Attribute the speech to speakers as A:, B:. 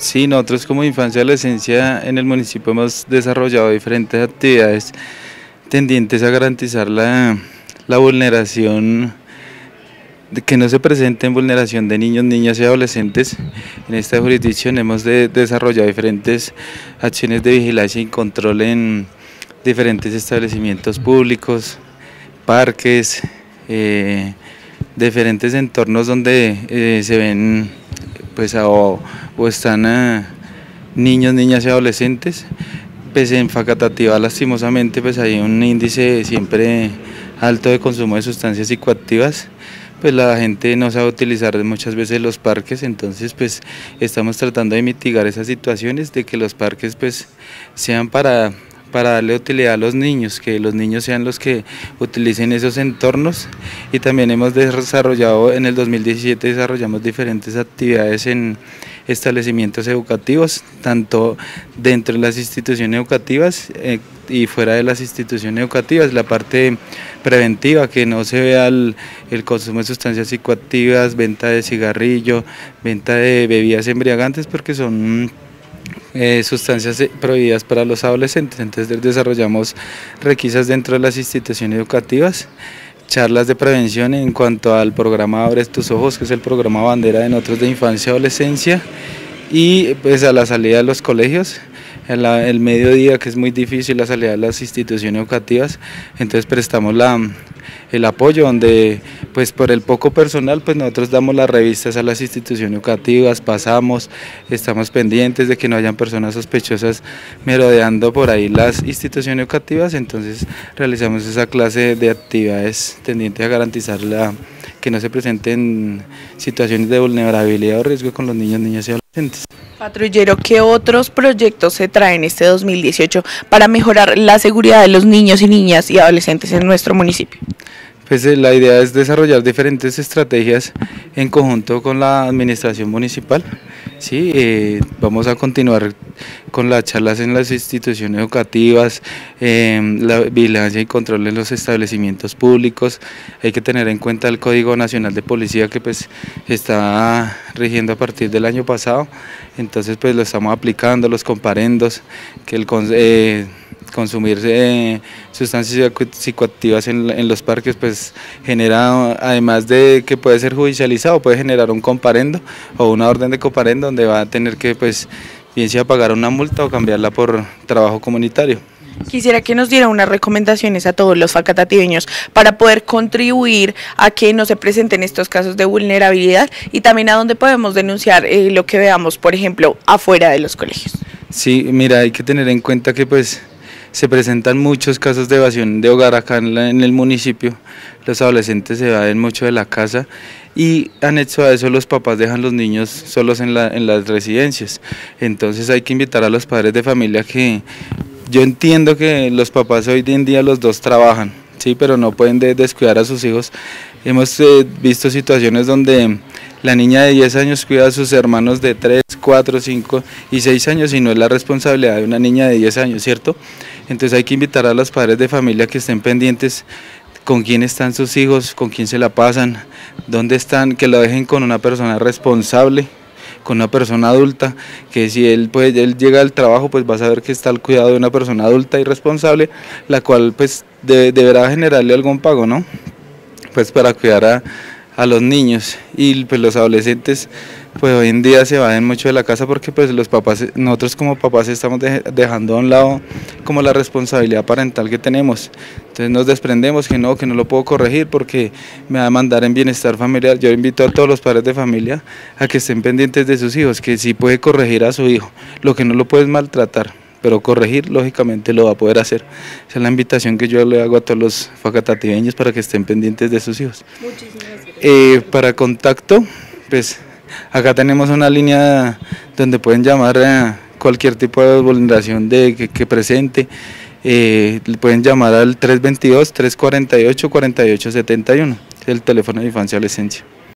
A: Sí, nosotros como Infancia y Adolescencia en el municipio hemos desarrollado diferentes actividades tendientes a garantizar la vulneración, de que no se presenten vulneración de niños, niñas y adolescentes. En esta jurisdicción hemos desarrollado diferentes acciones de vigilancia y control en diferentes establecimientos públicos, parques, diferentes entornos donde se ven pues o están niños, niñas y adolescentes. Pues en Facatativá lastimosamente pues hay un índice siempre alto de consumo de sustancias psicoactivas. Pues la gente no sabe utilizar muchas veces los parques, entonces pues estamos tratando de mitigar esas situaciones, de que los parques pues sean para darle utilidad a los niños, que los niños sean los que utilicen esos entornos. Y también hemos desarrollado, en el 2017 desarrollamos diferentes actividades en establecimientos educativos, tanto dentro de las instituciones educativas y fuera de las instituciones educativas, la parte preventiva, que no se vea el consumo de sustancias psicoactivas, venta de cigarrillo, venta de bebidas embriagantes, porque son sustancias prohibidas para los adolescentes. Entonces desarrollamos requisas dentro de las instituciones educativas, charlas de prevención en cuanto al programa Abre tus ojos, que es el programa bandera de nosotros de infancia y adolescencia, y pues a la salida de los colegios, el mediodía, que es muy difícil la salida de las instituciones educativas, entonces prestamos el apoyo, donde pues por el poco personal pues nosotros damos las revistas a las instituciones educativas, pasamos, estamos pendientes de que no hayan personas sospechosas merodeando por ahí las instituciones educativas. Entonces realizamos esa clase de actividades tendientes a garantizar que no se presenten situaciones de vulnerabilidad o riesgo con los niños, niñas y adolescentes.
B: Patrullero, ¿qué otros proyectos se traen este 2018 para mejorar la seguridad de los niños y niñas y adolescentes en nuestro municipio?
A: Pues la idea es desarrollar diferentes estrategias en conjunto con la administración municipal. Sí, vamos a continuar con las charlas en las instituciones educativas, la vigilancia y control en los establecimientos públicos. Hay que tener en cuenta el Código Nacional de Policía, que pues está rigiendo a partir del año pasado, entonces pues lo estamos aplicando, los comparendos, que consumir sustancias psicoactivas en los parques pues genera, además de que puede ser judicializado, puede generar un comparendo o una orden de comparendo, donde va a tener que pues bien sea pagar una multa o cambiarla por trabajo comunitario.
B: Quisiera que nos diera unas recomendaciones a todos los facatativeños para poder contribuir a que no se presenten estos casos de vulnerabilidad, y también a dónde podemos denunciar lo que veamos, por ejemplo, afuera de los colegios.
A: Sí, mira, hay que tener en cuenta que pues se presentan muchos casos de evasión de hogar acá en el municipio. Los adolescentes se evaden mucho de la casa y anexo a eso los papás dejan los niños solos en las residencias. Entonces hay que invitar a los padres de familia, que yo entiendo que los papás hoy en día los dos trabajan, sí, pero no pueden descuidar a sus hijos. Hemos visto situaciones donde la niña de 10 años cuida a sus hermanos de 3, 4, 5 y 6 años, y no es la responsabilidad de una niña de 10 años, ¿cierto? Entonces hay que invitar a los padres de familia que estén pendientes con quién están sus hijos, con quién se la pasan, dónde están, que lo dejen con una persona responsable, con una persona adulta, que si él llega al trabajo pues va a saber que está al cuidado de una persona adulta y responsable, la cual pues deberá generarle algún pago, ¿no? Pues para cuidar a los niños. Y pues los adolescentes pues hoy en día se evaden mucho de la casa, porque pues los papás, nosotros como papás estamos dejando a un lado como la responsabilidad parental que tenemos. Entonces nos desprendemos, que no lo puedo corregir porque me va a mandar en bienestar familiar. Yo invito a todos los padres de familia a que estén pendientes de sus hijos, que sí puede corregir a su hijo, lo que no lo puede es maltratar, pero corregir lógicamente lo va a poder hacer. Esa es la invitación que yo le hago a todos los facatativeños, para que estén pendientes de sus hijos.
B: Muchísimas gracias.
A: Para contacto, pues acá tenemos una línea donde pueden llamar a cualquier tipo de vulneración que presente. Pueden llamar al 322-348-4871, el teléfono de Infancia y Adolescencia.